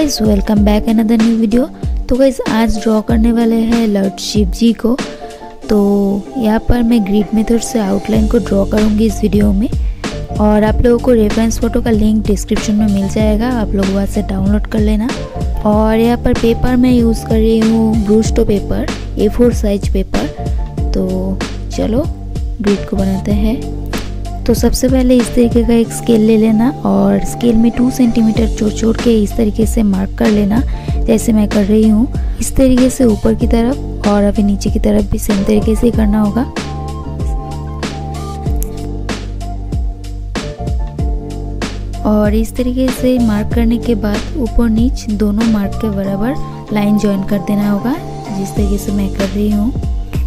Guys, welcome back another new video. तो guys आज draw करने वाले हैं लॉर्ड शिव जी को। तो यहाँ पर मैं ग्रिड मेथड से आउटलाइन को ड्रॉ करूँगी इस वीडियो में, और आप लोगों को रेफरेंस फ़ोटो का लिंक डिस्क्रिप्शन में मिल जाएगा, आप लोग वहाँ से डाउनलोड कर लेना। और यहाँ पर पेपर मैं यूज़ कर रही हूँ ब्रूस्टो पेपर, A4 साइज पेपर। तो चलो ग्रिड को बनाते हैं। तो सबसे पहले इस तरीके का एक स्केल ले लेना और स्केल में 2 सेंटीमीटर छोड़ के इस तरीके से मार्क कर लेना, जैसे मैं कर रही हूँ। इस तरीके से ऊपर की तरफ और अभी नीचे की तरफ भी सेम तरीके से ही करना होगा। और इस तरीके से मार्क करने के बाद ऊपर नीच दोनों मार्क के बराबर लाइन ज्वाइन कर देना होगा, जिस तरीके से मैं कर रही हूँ।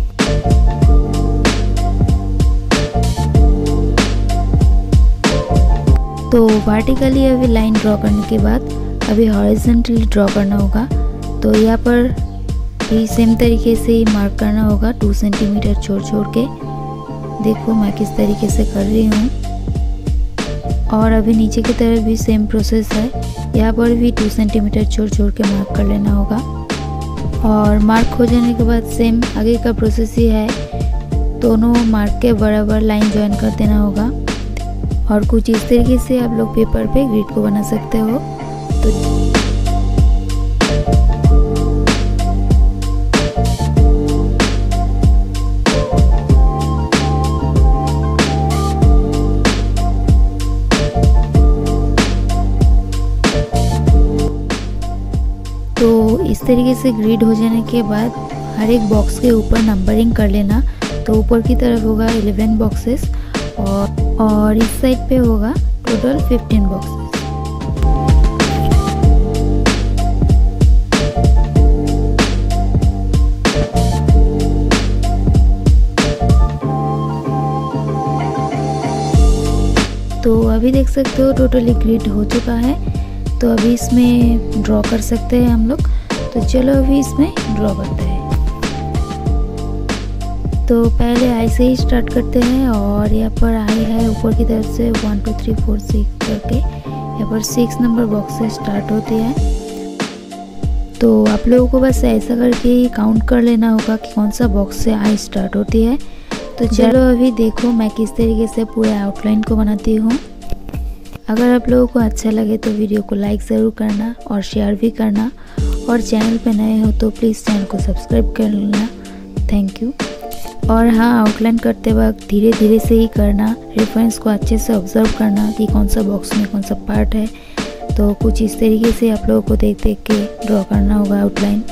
तो वर्टिकली अभी लाइन ड्रॉ करने के बाद अभी हॉरिजॉन्टली ड्रॉ करना होगा। तो यहाँ पर भी सेम तरीके से ही मार्क करना होगा, 2 सेंटीमीटर छोड़ के। देखो मैं किस तरीके से कर रही हूँ। और अभी नीचे की तरफ भी सेम प्रोसेस है, यहाँ पर भी 2 सेंटीमीटर छोड़ के मार्क कर लेना होगा। और मार्क हो जाने के बाद सेम आगे का प्रोसेस ही है, दोनों मार्क के बराबर लाइन ज्वाइन कर देना होगा। और कुछ इस तरीके से आप लोग पेपर पे ग्रिड को बना सकते हो। तो इस तरीके से ग्रिड हो जाने के बाद हर एक बॉक्स के ऊपर नंबरिंग कर लेना। तो ऊपर की तरफ होगा 11 बॉक्सेस और इस साइड पे होगा टोटल 15 बॉक्सेस। तो अभी देख सकते हो टोटली ग्रिड हो चुका है। तो अभी इसमें ड्रॉ कर सकते हैं हम लोग। तो चलो अभी इसमें ड्रॉ करते हैं। तो पहले आई से ही स्टार्ट करते हैं। और यहाँ पर आई है ऊपर की तरफ से 1 2 3 4 6 करके, यहाँ पर 6 नंबर बॉक्स से स्टार्ट होती है। तो आप लोगों को बस ऐसा करके ही काउंट कर लेना होगा कि कौन सा बॉक्स से आई स्टार्ट होती है। तो चलो अभी देखो मैं किस तरीके से पूरे आउटलाइन को बनाती हूँ। अगर आप लोगों को अच्छा लगे तो वीडियो को लाइक ज़रूर करना और शेयर भी करना। और चैनल पर नए हो तो प्लीज़ चैनल को सब्सक्राइब कर लेना। Thank you. और हाँ, आउटलाइन करते वक्त धीरे धीरे से ही करना, रेफरेंस को अच्छे से ऑब्जर्व करना कि कौन सा बॉक्स में कौन सा पार्ट है। तो कुछ इस तरीके से आप लोगों को देख के ड्रॉ करना होगा outline.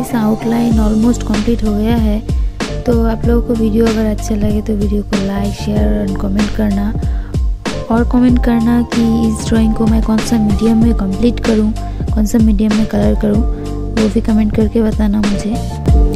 Guys outline almost complete हो गया है। तो आप लोगों को वीडियो अगर अच्छा लगे तो वीडियो को लाइक शेयर और कमेंट करना, और कमेंट करना कि इस ड्राइंग को मैं कौन सा मीडियम में कंप्लीट करूं, कौन सा मीडियम में कलर करूं, वो भी कमेंट करके बताना मुझे।